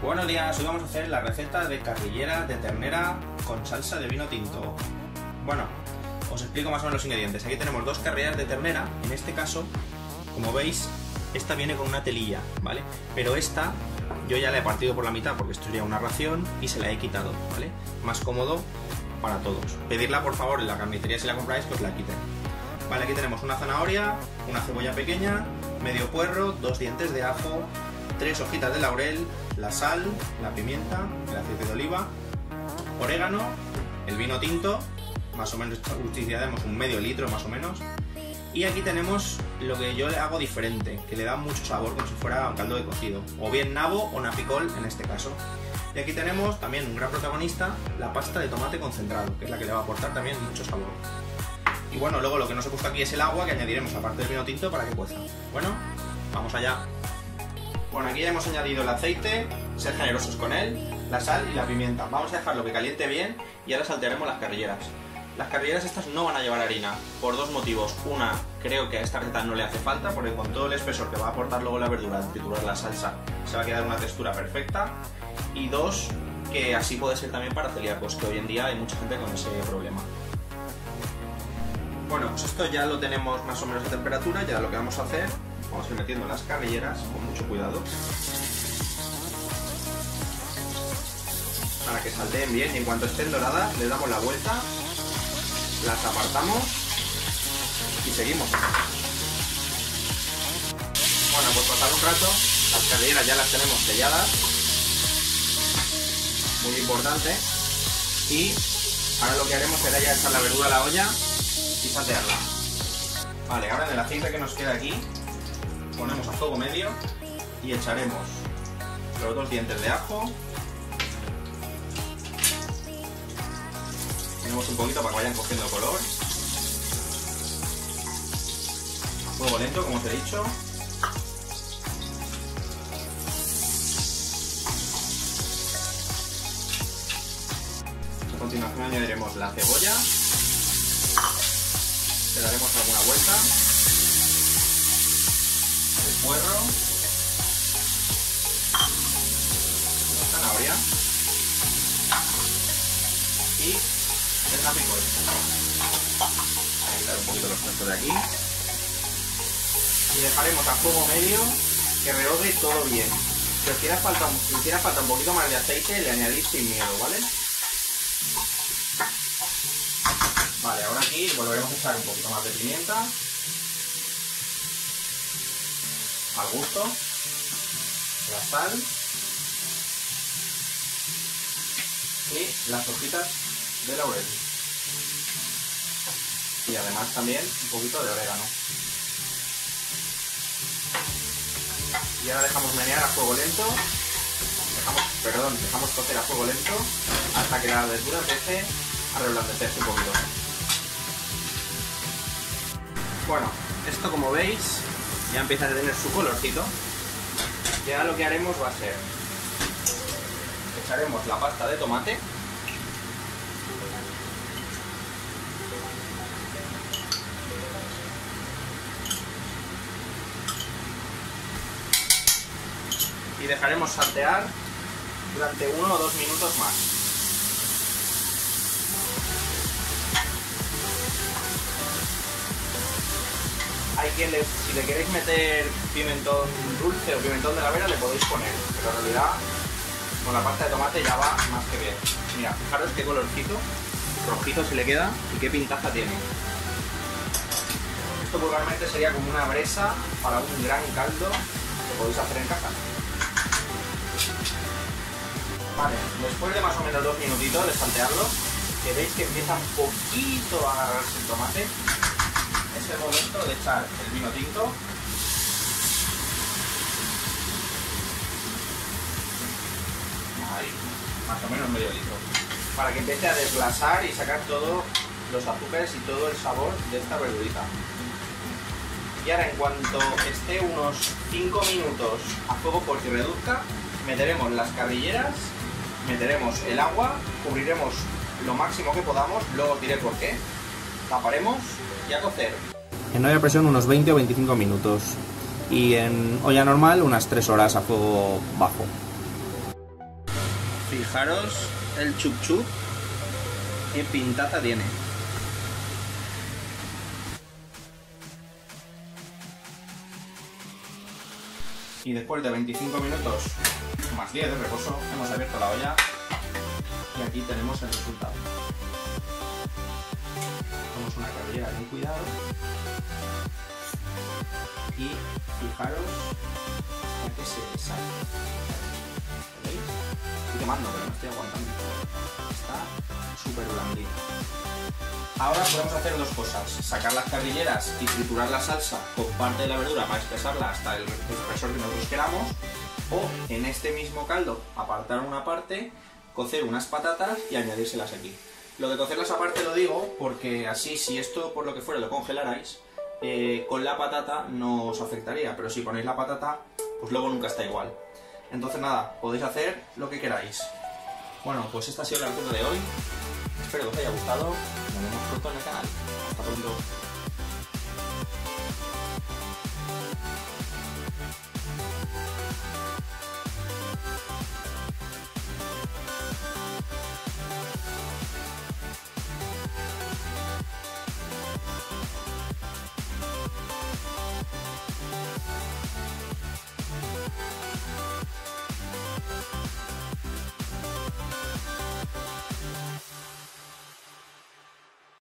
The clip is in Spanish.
Buenos días, hoy vamos a hacer la receta de carrillera de ternera con salsa de vino tinto. Bueno, os explico más o menos los ingredientes. Aquí tenemos 2 carrilleras de ternera. En este caso, como veis, esta viene con una telilla, ¿vale? Pero esta yo ya la he partido por la mitad porque esto sería una ración y se la he quitado, ¿vale? Más cómodo para todos. Pedirla por favor en la carnicería si la compráis que os la quiten. Vale, aquí tenemos una zanahoria, una cebolla pequeña, medio puerro, 2 dientes de ajo, 3 hojitas de laurel, la sal, la pimienta, el aceite de oliva, orégano, el vino tinto, más o menos utilizaremos un medio litro más o menos. Y aquí tenemos lo que yo le hago diferente, que le da mucho sabor como si fuera un caldo de cocido, o bien nabo o napicol en este caso. Y aquí tenemos también un gran protagonista, la pasta de tomate concentrado, que es la que le va a aportar también mucho sabor. Y bueno, luego lo que nos he puesto aquí es el agua que añadiremos aparte del vino tinto para que cueza. Bueno, vamos allá. Bueno, aquí ya hemos añadido el aceite, ser generosos con él, la sal y la pimienta. Vamos a dejarlo que caliente bien y ahora saltearemos las carrilleras. Las carrilleras estas no van a llevar harina, por 2 motivos. Una, creo que a esta receta no le hace falta, porque con todo el espesor que va a aportar luego la verdura al triturar la salsa, se va a quedar una textura perfecta. Y 2, que así puede ser también para celíacos, que hoy en día hay mucha gente con ese problema. Bueno, pues esto ya lo tenemos más o menos a temperatura, ya lo que vamos a hacer, vamos a ir metiendo las carrilleras con mucho cuidado para que salteen bien y en cuanto estén doradas les damos la vuelta, las apartamos y seguimos. Bueno, pues pasado un rato, las carrilleras ya las tenemos selladas, muy importante, y ahora lo que haremos será ya echar la verdura a la olla y saltearla. Vale, ahora en el aceite que nos queda aquí ponemos a fuego medio y echaremos los 2 dientes de ajo. Ponemos un poquito para que vayan cogiendo color. A fuego lento, como os he dicho. A continuación añadiremos la cebolla. Le daremos alguna vuelta, el puerro, la zanahoria y el napicol. Voy a quitar un poquito los trozos de aquí y dejaremos a fuego medio que rehogue todo bien. Si os hiciera falta un poquito más de aceite, le añadís sin miedo, ¿vale? Vale, ahora aquí volveremos a echar un poquito más de pimienta al gusto, la sal y las hojitas de laurel y además también un poquito de orégano. Y ahora dejamos menear a fuego lento, dejamos cocer a fuego lento hasta que la verdura empiece a reblandecerse un poquito. Bueno, esto como veis ya empieza a tener su colorcito. Y ahora lo que haremos va a ser echaremos la pasta de tomate, y dejaremos saltear durante 1 o 2 minutos más. Hay quien si le queréis meter pimentón dulce o pimentón de la vera le podéis poner, pero en realidad con la pasta de tomate ya va más que bien. Mira, fijaros qué colorcito rojito se le queda y qué pintaza tiene. Esto vulgarmente sería como una bresa para un gran caldo que podéis hacer en casa. Vale, después de más o menos 2 minutitos de saltearlo, que veis que empieza un poquito a agarrarse el tomate, es el momento de echar el vino tinto. Ahí, más o menos medio litro. Para que empiece a desglasar y sacar todos los azúcares y todo el sabor de esta verdurita. Y ahora en cuanto esté unos 5 minutos a fuego fuerte y reduzca, meteremos las carrilleras, meteremos el agua, cubriremos lo máximo que podamos, luego os diré por qué. Taparemos y a cocer. En olla a presión unos 20 o 25 minutos y en olla normal unas 3 horas a fuego bajo. Fijaros el chup chup, qué pintaza tiene. Y después de 25 minutos más 10 de reposo, hemos abierto la olla y aquí tenemos el resultado. Ponemos una carrillera con cuidado y fijaros hasta que se deshace. ¿Veis? Estoy quemando, pero no estoy aguantando. Está súper blandito. Ahora podemos hacer dos cosas: sacar las carrilleras y triturar la salsa con parte de la verdura para espesarla hasta el espesor que nosotros queramos, o en este mismo caldo apartar una parte, cocer unas patatas y añadírselas aquí. Lo de cocerlas aparte lo digo porque así, si esto por lo que fuera lo congelarais, con la patata no os afectaría, pero si ponéis la patata, pues luego nunca está igual. Entonces nada, podéis hacer lo que queráis. Bueno, pues esta ha sido la receta de hoy. Espero que os haya gustado. Nos vemos pronto en el canal. Hasta pronto.